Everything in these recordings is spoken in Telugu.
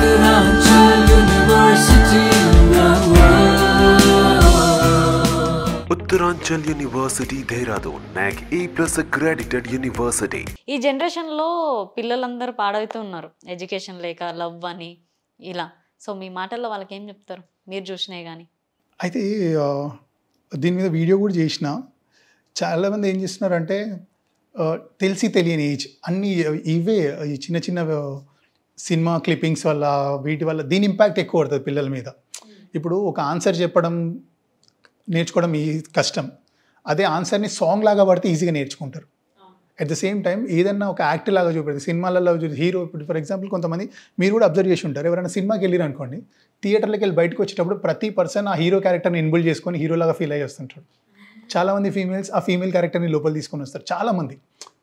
Uttaranchal University, Dehradun, NAC A+ accredited university. ఈ జనరేషన్లో పిల్లలందరూ పాడవుతూ ఉన్నారు, ఎడ్యుకేషన్ లేక, లవ్ అని ఇలా. సో మీ మాటల్లో వాళ్ళకి ఏం చెప్తారు, మీరు చూసినాయి కానీ? అయితే దీని మీద వీడియో కూడా చేసిన. చాలామంది ఏం చేస్తున్నారంటే తెలిసి తెలియని ఏజ్ అన్నీ ఇవే ఈ చిన్న చిన్న సినిమా క్లిప్పింగ్స్ వల్ల వీటి వల్ల దీని ఇంపాక్ట్ ఎక్కువ పడుతుంది పిల్లల మీద. ఇప్పుడు ఒక ఆన్సర్ చెప్పడం నేర్చుకోవడం ఈ కష్టం, అదే ఆన్సర్ని సాంగ్ లాగా పడితే ఈజీగా నేర్చుకుంటారు. అట్ ద సేమ్ టైం ఏదన్నా ఒక యాక్ట్ లాగా చూపెడుతుంది సినిమాలలో హీరో. ఇప్పుడు ఫర్ ఎగ్జాంపుల్ కొంతమంది మీరు కూడా అబ్జర్వ్ చేసి ఉంటారు, ఎవరైనా సినిమాకి వెళ్ళారు అనుకోండి, థియేటర్లోకి వెళ్ళి బయటకు వచ్చేటప్పుడు ప్రతి పర్సన్ ఆ హీరో క్యారెక్టర్ని ఇన్బుల్డ్ చేసుకొని హీరోలాగా ఫీల్ అయ్యి వస్తుంటారు. చాలామంది ఫీమేల్స్ ఆ ఫీమేల్ క్యారెక్టర్ని లోపల తీసుకొని వస్తారు. చాలామంది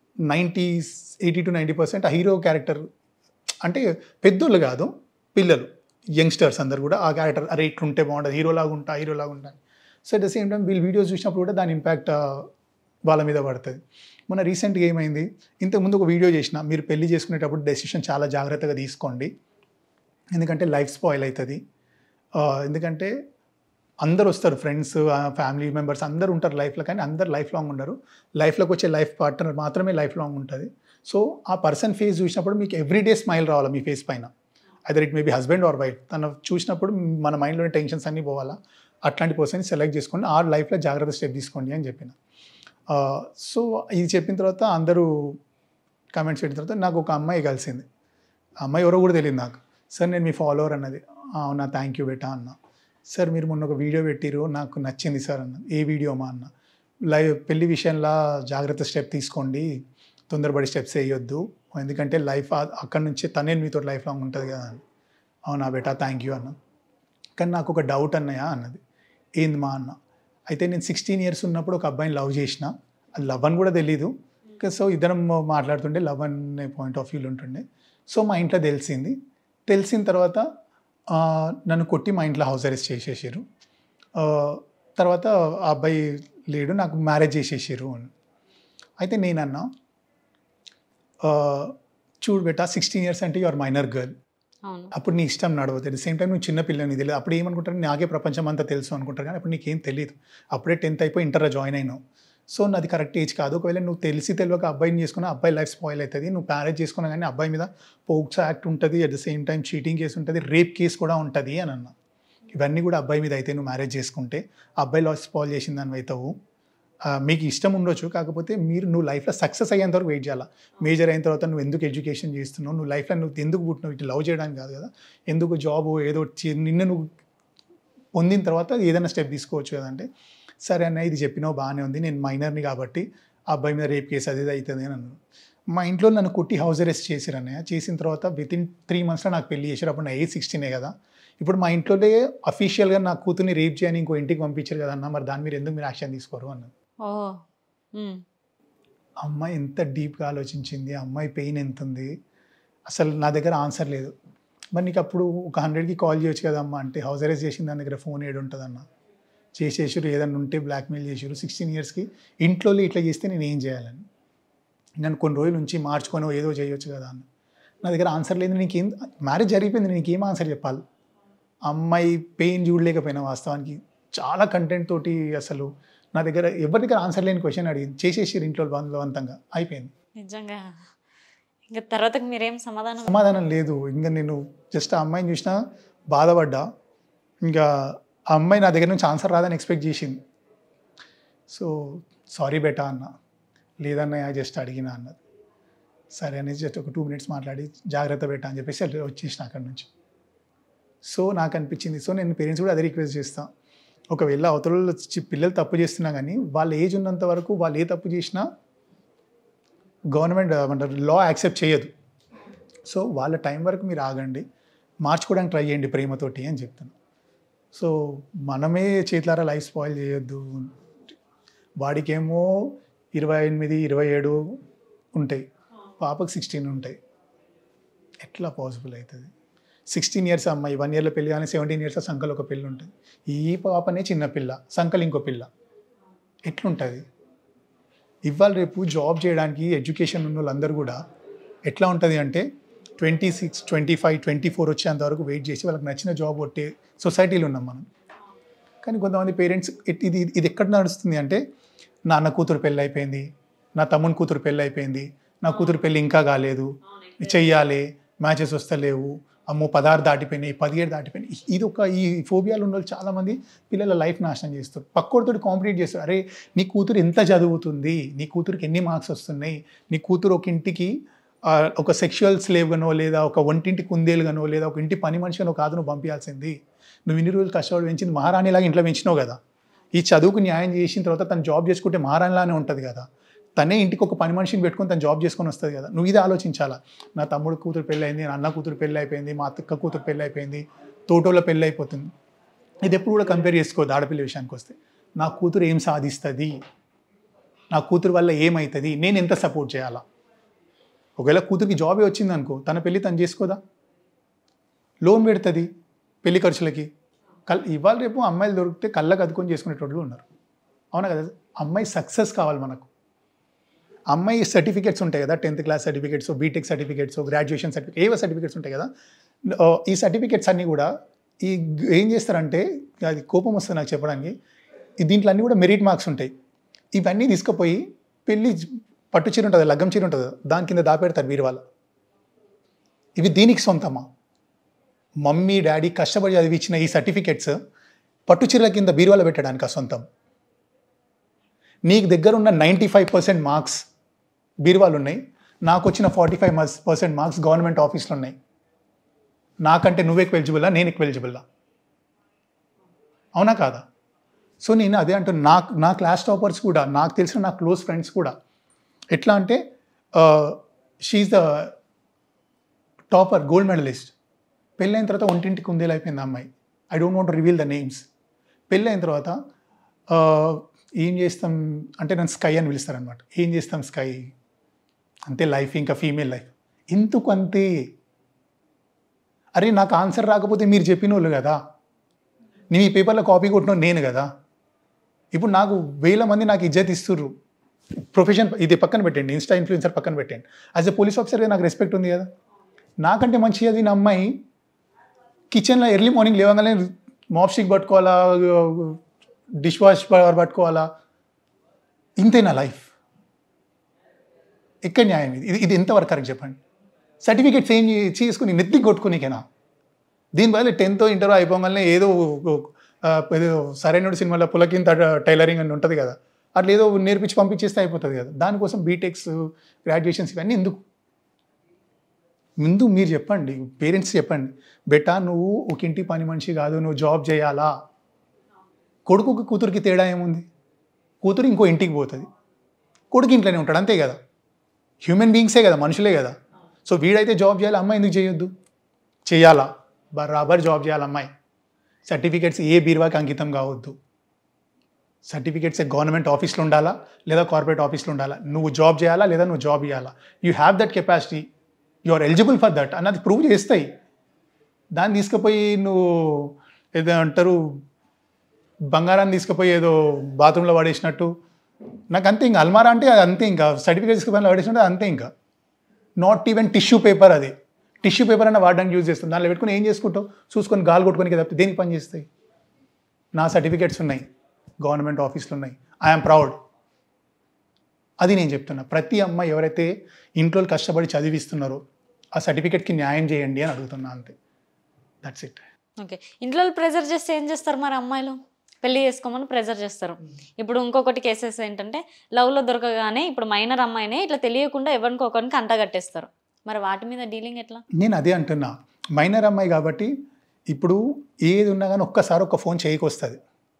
80 to 90% ఆ హీరో క్యారెక్టర్ అంటే పెద్దోళ్ళు కాదు, పిల్లలు, యంగ్స్టర్స్ అందరు కూడా ఆ క్యారెక్టర్ అరే ఇట్లుంటే బాగుంటుంది, హీరోలాగా ఉంటా. So at the same time వీళ్ళు వీడియోస్ చూసినప్పుడు కూడా దాని ఇంపాక్ట్ వాళ్ళ మీద పడుతుంది. మొన్న రీసెంట్గా ఏమైంది, ఇంతకుముందు ఒక వీడియో చేసిన, మీరు పెళ్లి చేసుకునేటప్పుడు డెసిషన్ చాలా జాగ్రత్తగా తీసుకోండి, ఎందుకంటే లైఫ్ స్పాయిల్ అవుతుంది. ఎందుకంటే అందరు వస్తారు, ఫ్రెండ్స్, ఫ్యామిలీ మెంబర్స్ అందరు ఉంటారు లైఫ్లో, కానీ అందరు లైఫ్ లాంగ్ ఉండరు. లైఫ్లోకి వచ్చే లైఫ్ పార్ట్నర్ మాత్రమే లైఫ్ లాంగ్ ఉంటుంది. సో ఆ పర్సన్ ఫేస్ చూసినప్పుడు మీకు ఎవ్రీడే స్మైల్ రావాలా మీ ఫేస్ పైన, either it may be husband or wife. తను చూసినప్పుడు మన మైండ్లోని టెన్షన్స్ అన్నీ పోవాలా, అట్లాంటి పర్సన్ సెలెక్ట్ చేసుకోండి, ఆ లైఫ్లో జాగ్రత్త స్టెప్ తీసుకోండి అని చెప్పిన. సో ఇది చెప్పిన తర్వాత అందరూ కామెంట్స్ పెట్టిన తర్వాత నాకు ఒక అమ్మాయి కలిసింది. ఆ అమ్మాయి ఎవరో కూడా తెలియదు నాకు. సార్ నేను మీ ఫాలోవర్ అన్నది. అవునా, థ్యాంక్ యూ బేటా అన్న. సార్ మీరు మొన్న ఒక వీడియో పెట్టిరు, నాకు నచ్చింది సార్ అన్న. ఏ వీడియో అమ్మా అన్న? పెళ్లి విషయంలో జాగ్రత్త స్టెప్ తీసుకోండి, తొందరపడి స్టెప్స్ వేయొద్దు, ఎందుకంటే లైఫ్ అక్కడి నుంచి తనే మీతో లైఫ్ లాంగ్ ఉంటుంది కదా అని. అవునా బేటా, థ్యాంక్ యూ అన్న. కానీ నాకు ఒక డౌట్ అన్నయ్య అన్నది. ఏంది మా అన్న? అయితే నేను 16 years ఉన్నప్పుడు ఒక అబ్బాయిని లవ్ చేసిన, అది లవ్ అని కూడా తెలీదు. సో ఇద్దరం మాట్లాడుతుంటే లవ్ అనే పాయింట్ ఆఫ్ వ్యూలో ఉంటుండే. సో మా ఇంట్లో తెలిసిన తర్వాత నన్ను కొట్టి మా ఇంట్లో హౌస్ అరెస్ట్ చేసేసారు. తర్వాత ఆ అబ్బాయి లేడు, నాకు మ్యారేజ్ చేసేసారు అని. అయితే నేనన్నా, చూడు బేటా, 16 years అంటే యువర్ మైనర్ గర్ల్, అప్పుడు నీ ఇష్టం నడవదు. అట్ ద సేమ్ టైం నువ్వు చిన్న పిల్లని తెలియదు. అప్పుడు ఏమనుకుంటారు, నాకే ప్రపంచం అంతా తెలుసు అనుకుంటారు, కానీ అప్పుడు నీకేం తెలియదు. అప్పుడే 10th అయిపోయి ఇంటర్లో జాయిన్ అయినావు. సో నాది కరెక్ట్ ఏజ్ కాదు. ఒకవేళ నువ్వు తెలియక అబ్బాయిని చేసుకున్నా అబ్బాయి లైఫ్ స్పాయిల్ అవుతుంది. నువ్వు మ్యారేజ్ చేసుకున్నా కానీ అబ్బాయి మీద పోక్సో యాక్ట్ ఉంటుంది, at the same time cheating case ఉంటుంది, రేప్ కేసు కూడా ఉంటుంది అని అన్నా. ఇవన్నీ కూడా అబ్బాయి మీద అయితే నువ్వు మ్యారేజ్ చేసుకుంటే అబ్బాయి లైఫ్ స్పాయిల్ చేసిన దాని అవుతావు. మీకు ఇష్టం ఉండొచ్చు, కాకపోతే నువ్వు లైఫ్లో సక్సెస్ అయ్యేంత వరకు వెయిట్ చేయాలి. మేజర్ అయిన తర్వాత నువ్వు ఎందుకు ఎడ్యుకేషన్ చేస్తున్నావు, నువ్వు లైఫ్లో నువ్వు ఎందుకు పుట్టినావు, ఇటు లవ్ చేయడానికి కాదు కదా, ఎందుకు జాబ్ ఏదో నిన్ను నువ్వు పొందిన తర్వాత ఏదైనా స్టెప్ తీసుకోవచ్చు కదా అంటే, సరే అన్న ఇది చెప్పినావు బాగానే ఉంది, నేను మైనర్ని కాబట్టి ఆ అబ్బాయి మీద రేప్ కేసు అది అవుతుంది అని అన్నాను. మా ఇంట్లో నన్ను కొట్టి హౌస్ అరెస్ట్ చేశారు అన్నయ్య. చేసిన తర్వాత వితిన్ 3 monthsలో నాకు పెళ్లి చేశారు. అప్పుడు నా ఏజ్ 16 కదా. ఇప్పుడు మా ఇంట్లోనే అఫీషియల్గా నా కూతుర్ని రేప్ చేయని ఇంకో ఇంటికి పంపించారు కదా అన్న, మరి దాని మీద ఎందుకు మీరు యాక్షన్ తీసుకోరు అన్నారు. అమ్మాయి ఎంత డీప్గా ఆలోచించింది, అమ్మాయి పెయిన్ ఎంత ఉంది, అసలు నా దగ్గర ఆన్సర్ లేదు. మరి నీకు అప్పుడు ఒక 100కి కాల్ చేయొచ్చు కదమ్మా అంటే, హౌస్ అరెస్ట్ చేసిన దాని దగ్గర ఫోన్ ఏడు ఉంటుందన్న, చేసేసారు, ఏదన్నా ఉంటే బ్లాక్మెయిల్ చేసారు. 16 yearsకి ఇంట్లో ఇట్లా చేస్తే నేను ఏం చేయాలని, నన్ను కొన్ని రోజుల నుంచి మార్చుకొని ఏదో చేయొచ్చు కదా అన్న. నా దగ్గర ఆన్సర్ లేదు. నీకేం, మ్యారేజ్ జరిగిపోయింది, నీకేం ఆన్సర్ చెప్పాలి? అమ్మాయి పెయిన్ చూడలేకపోయినా వాస్తవానికి చాలా కంటెంట్ తోటి, అసలు నా దగ్గర ఎవరి దగ్గర ఆన్సర్ లేని క్వశ్చన్ అడిగింది, చేసేసారు ఇంట్లో బలవంతంగా, అయిపోయింది. నిజంగా ఇంకా తర్వాత మీరేం సమాధానం లేదు. ఇంకా నేను జస్ట్ ఆ అమ్మాయిని చూసినా బాధపడ్డా. ఇంకా ఆ అమ్మాయి నా దగ్గర నుంచి ఆన్సర్ రాదని ఎక్స్పెక్ట్ చేసింది. సో సారీ బేటా అన్న. లేదన్నయ్య జస్ట్ అడిగినా అన్నది. సరే అనేసి జస్ట్ ఒక 2 minutes మాట్లాడి జాగ్రత్త బేటా అని చెప్పేసి వచ్చేసిన అక్కడి నుంచి. సో నాకు అనిపించింది, సో నేను పేరెంట్స్ కూడా అదే రిక్వెస్ట్ చేస్తాను, ఒకవేళ అవతల పిల్లలు తప్పు చేస్తున్నా కానీ వాళ్ళ ఏజ్ ఉన్నంత వరకు వాళ్ళు ఏ తప్పు చేసినా గవర్నమెంట్ లా యాక్సెప్ట్ చేయదు. సో వాళ్ళ టైం వరకు మీరు ఆగండి, మార్చుకోవడానికి ట్రై చేయండి ప్రేమతోటి అని చెప్తాను. సో మనమే చేతులారా లైఫ్ స్పాయిల్ చేయొద్దు. వాడికేమో 28, 27 ఉంటాయి, పాపకు 16 ఉంటాయి. ఎట్లా పాసిబుల్ అవుతుంది? 16 years అమ్మాయి 1 yearలో పెళ్ళి కానీ 17 years సంకలు ఒక పిల్ల ఉంటుంది. ఈ పాపనే చిన్న పిల్ల, సంకలు ఇంకో పిల్ల, ఎట్లుంటుంది? ఇవాళ రేపు జాబ్ చేయడానికి ఎడ్యుకేషన్ ఉన్న వాళ్ళందరూ కూడా ఎట్లా ఉంటుంది అంటే, 26, 25, 24 వచ్చేంత వరకు వెయిట్ చేసి వాళ్ళకి నచ్చిన జాబ్ కొట్టే సొసైటీలో ఉన్నాం మనం. కానీ కొంతమంది పేరెంట్స్ ఇది ఎక్కడ నడుస్తుంది అంటే, నా అన్న కూతురు పెళ్ళి అయిపోయింది, నా తమ్ముని కూతురు పెళ్ళి అయిపోయింది, నా కూతురు పెళ్ళి ఇంకా కాలేదు, చెయ్యాలి, మ్యాచెస్ వస్తలేవు, అమ్మో 16 దాటిపోయినాయి, 17 దాటిపోయినాయి. ఈ ఫోబియాలు ఉన్న వాళ్ళు చాలామంది పిల్లల లైఫ్ నాశనం చేస్తారు. పక్కోడితో కాంపిటీట్ చేస్తారు. అరే నీ కూతురు ఎంత చదువుతుంది, నీ కూతురికి ఎన్ని మార్క్స్ వస్తున్నాయి, నీ కూతురు ఒక ఇంటికి ఒక సెక్షువల్ స్లేవ్గానో లేదా ఒక ఒంటింటి కుందేలుగానో లేదా ఒక ఇంటి పని మనిషిగానో కాదు నువ్వు పంపించాల్సింది. నువ్వు ఇన్ని రోజులు కష్టపడి పెంచింది మహారాణిలాగా ఇంట్లో పెంచినావు కదా. ఈ చదువుకు న్యాయం చేసిన తర్వాత తను జాబ్ చేసుకుంటే మహారాణిలానే ఉంటుంది కదా. తనే ఇంటికి ఒక పని మనిషిని పెట్టుకొని తను జాబ్ చేసుకొని వస్తుంది కదా. నువ్వు ఇది ఆలోచించాలా. నా తమ్ముడు కూతురు పెళ్ళి అయింది, నా అన్న కూతురు పెళ్ళి అయిపోయింది, మా అక్క కూతురు పెళ్ళి అయిపోయింది, తోటోళ్ళ పెళ్ళి అయిపోతుంది. ఇది ఎప్పుడు కూడా కంపేర్ చేసుకోవద్దు. ఆడపిల్ల విషయానికి వస్తే నా కూతురు ఏం సాధిస్తుంది, నా కూతురు వల్ల ఏమవుతుంది, నేను ఎంత సపోర్ట్ చేయాలా. ఒకవేళ కూతురికి జాబే వచ్చింది అనుకో, తన పెళ్ళి తను చేసుకోదా, లోన్ పెడుతుంది పెళ్లి ఖర్చులకి. ఇవాళ రేపు అమ్మాయిలు దొరికితే కళ్ళకు అదుకొని చేసుకునేటోళ్ళు ఉన్నారు. అవునా కదా. అమ్మాయి సక్సెస్ కావాలి మనకు. అమ్మాయి సర్టిఫికేట్స్ ఉంటాయి కదా, 10th class certificates, BTech certificates, graduation certificate, ఏవో సర్టిఫికేట్స్ ఉంటాయి కదా. ఈ సర్టిఫికేట్స్ అన్నీ కూడా ఏం చేస్తారంటే, అది కోపం వస్తుంది నాకు చెప్పడానికి, దీంట్లో అన్నీ కూడా మెరిట్ మార్క్స్ ఉంటాయి. ఇవన్నీ తీసుకుపోయి పెళ్ళి పట్టు చీర ఉంటుంది, లగ్గం చీర ఉంటుంది, దాని కింద దాపెడతారు వీరి వాళ్ళు. ఇవి దీనికి సొంతమా? మమ్మీ డాడీ కష్టపడి చదివించిన ఈ సర్టిఫికెట్స్ పట్టు చీరల కింద బీరువాలో పెట్టడానికి సొంతం. నీకు దగ్గర ఉన్న 95% మార్క్స్ బీరువాలు ఉన్నాయి, నాకు వచ్చిన 45% మార్క్స్ గవర్నమెంట్ ఆఫీస్లో ఉన్నాయి. నాకంటే నువ్వు ఎక్కువ ఎలిజిబుల్లా, నేను ఎక్కువ ఎలిజిబుల్లా? అవునా కాదా? సో నేను అదే అంటున్నా, నా క్లాస్ టాపర్స్ కూడా, నాకు తెలిసిన నా క్లోజ్ ఫ్రెండ్స్ కూడా ఎట్లా అంటే, she's the topper, gold medalist. పెళ్ళైన తర్వాత ఒంటింటికి కుందేలు అయిపోయింది అమ్మాయి. I don't want to reveal the names. పెళ్ళైన తర్వాత ఏం చేస్తాం అంటే నన్ను స్కై అని పిలుస్తారనమాట. ఏం చేస్తాం స్కై, అంతే లైఫ్, ఇంకా ఫీమేల్ లైఫ్ ఎందుకు అంతే. అరే నాకు ఆన్సర్ రాకపోతే మీరు చెప్పిన వాళ్ళు కదా, నేను ఈ పేపర్లో కాపీ కొట్టిన నేను కదా. ఇప్పుడు నాకు 1000 మంది నాకు ఇజ్జత్ ఇస్తుర్రు. ప్రొఫెషన్ ఇది పక్కన పెట్టండి, ఇన్స్టా ఇన్ఫ్లుయెన్సర్ పక్కన పెట్టండి, యాజ్ ఎ పోలీస్ ఆఫీసర్గా నాకు రెస్పెక్ట్ ఉంది కదా. నాకంటే మంచిగా అది నా అమ్మాయి కిచెన్లో ఎర్లీ మార్నింగ్ లేవగానే మాప్ స్టిక్ పట్టుకోవాలా, డిష్ వాష్ పట్టుకోవాలా, ఇంతే నా లైఫ్. ఎక్కడ న్యాయం ఇది ఎంతవరకు కరెక్ట్ చెప్పండి. సర్టిఫికేట్స్ ఏం చేసుకుని నెత్తికి కొట్టుకునేకేనా? దీనివల్ల 10th ఇంటర్ అయిపోగానే ఏదో సరైనడు సినిమాలో పులకింత టైలరింగ్ అని ఉంటుంది కదా, అట్లా ఏదో నేర్పించి పంపించేస్తే అయిపోతుంది కదా. దానికోసం బీటెక్స్, గ్రాడ్యుయేషన్స్ ఇవన్నీ ఎందుకు? ముందు మీరు చెప్పండి, పేరెంట్స్ చెప్పండి, బెటా నువ్వు ఒక ఇంటి పని మనిషి కాదు, నువ్వు జాబ్ చేయాలా. కొడుకుకి కూతురికి తేడా ఏముంది? కూతురు ఇంకో ఇంటికి పోతుంది, కొడుకు ఇంట్లోనే ఉంటాడు, అంతే కదా. హ్యూమన్ బీయింగ్సే కదా, మనుషులే కదా. సో వీడైతే జాబ్ చేయాలి, అమ్మాయి ఎందుకు చేయొద్దు? చేయాలా, బరాబర్ జాబ్ చేయాలి అమ్మాయి. సర్టిఫికేట్స్ ఏ బీరువాకి అంకితం కావద్దు. సర్టిఫికేట్స్ గవర్నమెంట్ ఆఫీస్లో ఉండాలా లేదా కార్పొరేట్ ఆఫీస్లో ఉండాలా. నువ్వు జాబ్ చేయాలా లేదా నువ్వు జాబ్ ఇవ్వాలా. You have that capacity, you are eligible for that అన్నది ప్రూవ్ చేస్తాయి. దాన్ని తీసుకుపోయి నువ్వు ఏదో అంటారు, బంగారాన్ని తీసుకుపోయి ఏదో బాత్రూంలో పడేసినట్టు. నాకు అంతే, ఇంకా అల్మారా అంటే అది అంతే, ఇంకా సర్టిఫికేట్ తీసుకుపోయి పడేసినట్టు అంతే. ఇంకా నాట్ ఈవెన్ టిష్యూ పేపర్, అది టిష్యూ పేపర్ అన్న వాడడానికి యూజ్ చేస్తాం. దాంట్లో పెట్టుకుని ఏం చేసుకుంటావు? చూసుకొని గాలి కొట్టుకొని తప్పితే దేనికి పని చేస్తాయి? నా సర్టిఫికేట్స్ ఉన్నాయి, గవర్నమెంట్ ఆఫీస్లో ఉన్నాయి, ఐఎమ్ ప్రౌడ్. అది నేను చెప్తున్నా. ప్రతి అమ్మాయి ఎవరైతే ఇంట్లో కష్టపడి చదివిస్తున్నారో ఆ సర్టిఫికేట్కి న్యాయం చేయండి అని అడుగుతున్నా, అంతే. That's it. ఓకే. ఇంట్లో ప్రెజర్ చేస్తే ఏం చేస్తారు మరి? అమ్మాయిలు పెళ్లి చేసుకోమని ప్రెజర్ చేస్తారు. ఇప్పుడు ఇంకొకటి కేసెస్ ఏంటంటే, లవ్లో దొరకగానే ఇప్పుడు మైనర్ అమ్మాయినే ఇట్లా తెలియకుండా ఎవరికొకరికి అంటగట్టేస్తారు. మరి వాటి మీద డీలింగ్ ఎట్లా? నేను అదే అంటున్నా, మైనర్ అమ్మాయి కాబట్టి ఇప్పుడు ఏది ఉన్నా కానీ ఒక్కసారి ఒక ఫోన్ చేయికి వస్తుంది,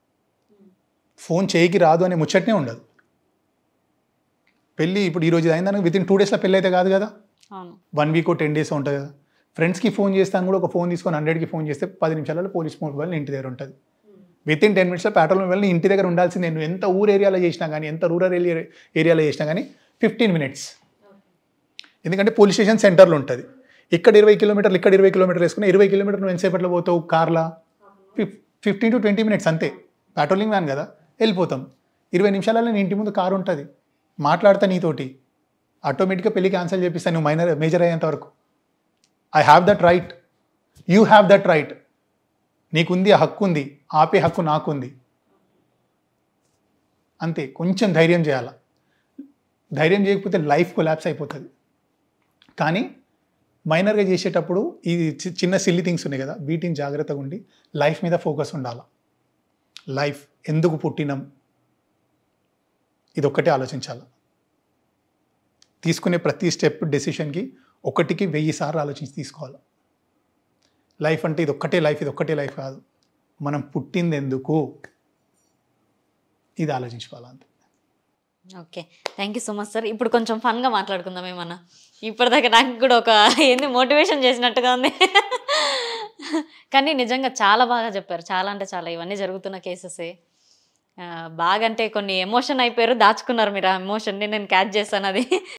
ఫోన్ చేయికి రాదు అనే ముచ్చటనే ఉండదు. పెళ్ళి ఇప్పుడు ఈరోజు అయిందని వితిన్ 2 daysలో పెళ్ళి అయితే కాదు కదా, 1 week 10 days ఉంటుంది కదా. ఫ్రెండ్స్కి ఫోన్ చేస్తాను కూడా ఒక ఫోన్ తీసుకొని 100కి ఫోన్ చేస్తే 10 నిమిషాలలో పోలీస్ మొబైల్ ఇంటి దగ్గర ఉంటుంది. వితిన్ 10 minutesలో పెట్రోల్ మొబైల్ ఇంటి దగ్గర ఉండాల్సిందే. నువ్వు ఎంత ఊరు ఏరియాలో చేసినా కానీ, ఎంత రూరల్ ఏరియాలో చేసినా కానీ 15 minutes. ఎందుకంటే పోలీస్ స్టేషన్ సెంటర్లో ఉంటుంది. ఇక్కడ 20 kilometers, ఇక్కడ 20 kilometers వేసుకుని 20 kilometers నువ్వు ఎంతసేపట్లో పోతావు? కార్లా 15 to 20 minutes అంతే. పెట్రోలింగ్ వ్యాన్ కదా, వెళ్ళిపోతాం. 20 నిమిషాలలో నీ ఇంటి ముందు కారు ఉంటుంది, మాట్లాడతా నీతోటి, ఆటోమేటిక్గా పెళ్లి క్యాన్సిల్ చేపిస్తాను నువ్వు మేజర్ అయ్యేంత వరకు. I have that right, you have that right. నీకుంది, ఆ హక్కు ఉంది, ఆపే హక్కు నాకుంది. అంతే. కొంచెం ధైర్యం చేయాల. ధైర్యం చేయకపోతే లైఫ్ కొలాప్స్ అయిపోతుంది. కానీ మైనర్గా చేసేటప్పుడు ఈ చిన్న సిల్లీ థింగ్స్ ఉన్నాయి కదా, వీటిని జాగ్రత్తగా ఉండి లైఫ్ మీద ఫోకస్ ఉండాలి. లైఫ్ ఎందుకు పుట్టినాం, ఇది ఒక్కటే ఆలోచించాలి. తీసుకునే ప్రతి స్టెప్ డెసిషన్కి 1కి 1000 సార్లు ఆలోచించి తీసుకోవాలి. లైఫ్ అంటే ఇది ఒక్కటే లైఫ్, ఇది ఒక్కటే లైఫ్ కాదు. మనం పుట్టింది ఎందుకు, ఇది ఆలోచించుకోవాలి అంతే. Okay, thank you so much sir. ఇప్పుడు కొంచెం ఫన్గా మాట్లాడుకుందాం ఏమన్నా. ఇప్పటిదాకా నాకు కూడా ఒక ఏంది మోటివేషన్ చేసినట్టుగా ఉంది. కానీ నిజంగా చాలా బాగా చెప్పారు. చాలా అంటే చాలా ఇవన్నీ జరుగుతున్న కేసెసే. బాగా అంటే కొన్ని ఎమోషన్ అయిపోయారు, దాచుకున్నారు మీరు ఆ ఎమోషన్ని. నేను క్యాచ్ చేశాను అది.